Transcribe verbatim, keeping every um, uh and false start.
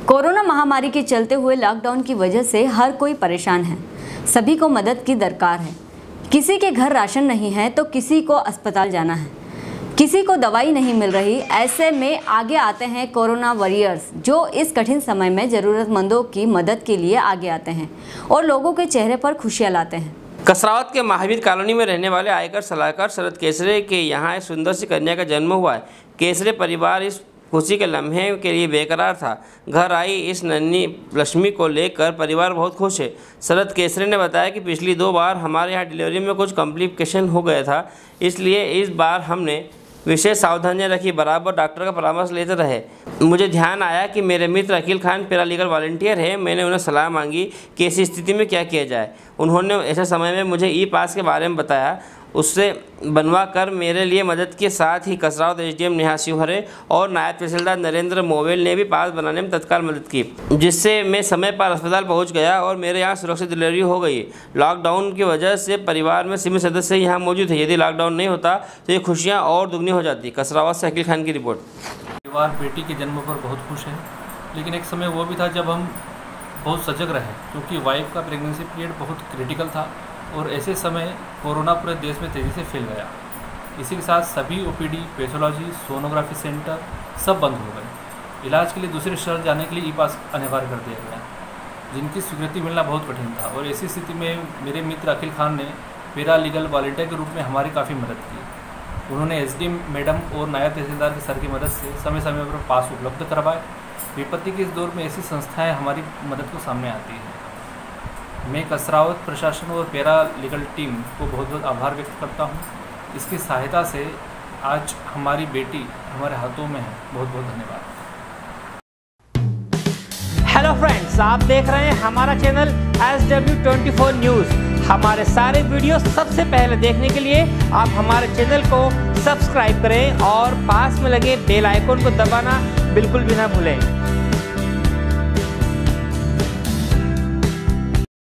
Corona महामारी के चलते हुए लॉकडाउन की वजह से हर कोई परेशान है। सभी को मदद की दरकार है। किसी के घर राशन नहीं है तो किसी को अस्पताल जाना है, किसी को दवाई नहीं मिल रही। ऐसे में आगे आते हैं कोरोना वॉरियर्स, जो इस कठिन समय में ज़रूरतमंदों की मदद के लिए आगे आते हैं और लोगों के चेहरे पर खुशियाँ लाते हैं। कसरावत के महावीर कॉलोनी में रहने वाले आयकर सलाहकार शरद केसरे के यहाँ एक सुंदर सी कन्या का जन्म हुआ है। केसरे परिवार इस खुशी के लम्हे के लिए बेकरार था। घर आई इस नन्ही लक्ष्मी को लेकर परिवार बहुत खुश है। शरद केसरे ने बताया कि पिछली दो बार हमारे यहाँ डिलीवरी में कुछ कॉम्प्लिकेशन हो गया था, इसलिए इस बार हमने विशेष सावधानियां रखी, बराबर डॉक्टर का परामर्श लेते रहे। मुझे ध्यान आया कि मेरे मित्र अखिल खान पैरालीगल वॉलंटियर है। मैंने उन्हें सलाह मांगी कि ऐसी स्थिति में क्या किया जाए। उन्होंने ऐसे समय में मुझे ई पास के बारे में बताया। उससे बनवा कर मेरे लिए मदद के साथ ही कसरावत एसडीएम नेहा शिवहरे और नायब तहसीलदार नरेंद्र मोवेल ने भी पास बनाने में तत्काल मदद की, जिससे मैं समय पर अस्पताल पहुंच गया और मेरे यहाँ सुरक्षित डिलीवरी हो गई। लॉकडाउन की वजह से परिवार में सीमित सदस्य यहाँ मौजूद है। यदि लॉकडाउन नहीं होता तो ये खुशियाँ और दुगनी हो जाती। कसरावत से अखिल खान की रिपोर्ट। परिवार बेटी के जन्म पर बहुत खुश है, लेकिन एक समय वो भी था जब हम बहुत सजग रहे, क्योंकि वाइफ का प्रेगनेंसी पीरियड बहुत क्रिटिकल था और ऐसे समय कोरोना पूरे देश में तेज़ी से फैल गया। इसी के साथ सभी ओपीडी, पैथोलॉजी, सोनोग्राफी सेंटर सब बंद हो गए। इलाज के लिए दूसरे शहर जाने के लिए ई पास अनिवार्य कर दिया गया, जिनकी स्वीकृति मिलना बहुत कठिन था। और ऐसी स्थिति में मेरे मित्र अखिल खान ने पैरा लीगल वॉलंटियर के रूप में हमारी काफ़ी मदद की। उन्होंने एसडीएम मैडम और नायब तहसीलदार के सर की मदद से समय समय पर पास उपलब्ध करवाए। विपत्ति के इस दौर में ऐसी संस्थाएँ हमारी मदद को सामने आती हैं। मैं कसरावत प्रशासन और पैरा लीगल टीम को बहुत बहुत आभार व्यक्त करता हूं। इसकी सहायता से आज हमारी बेटी हमारे हाथों में है। बहुत बहुत धन्यवाद। हेलो फ्रेंड्स, आप देख रहे हैं हमारा channel S W twenty four news. हमारे सारे वीडियो सबसे पहले देखने के लिए आप हमारे चैनल को सब्सक्राइब करें और पास में लगे बेल आइकन को दबाना बिल्कुल भी ना भूलें।